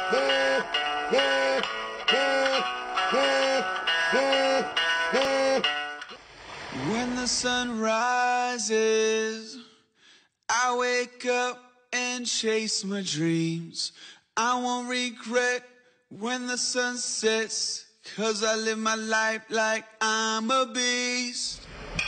When the sun rises, I wake up and chase my dreams. I won't regret when the sun sets, 'cause I live my life like I'm a beast.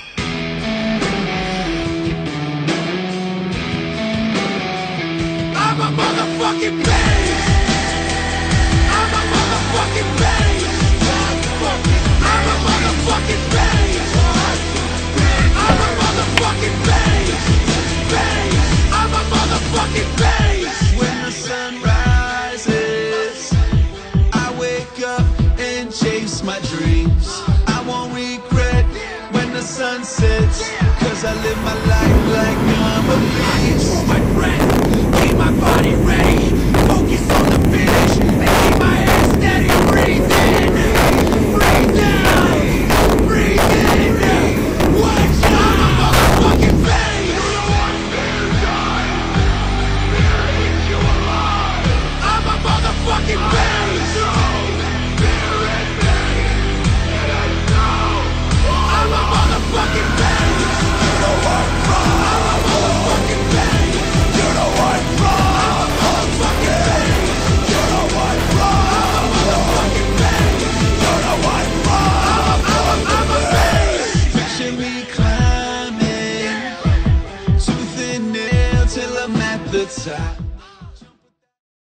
I'm a motherfucking beast. I'm a motherfucking beast. I'm a motherfucking beast. I'm a motherfucking beast. I'm a motherfucking beast. When the sun rises, I wake up and chase my dreams. I won't regret when the sun sets, 'cause I live my life like I'm a beast. My friend, keep my body ready.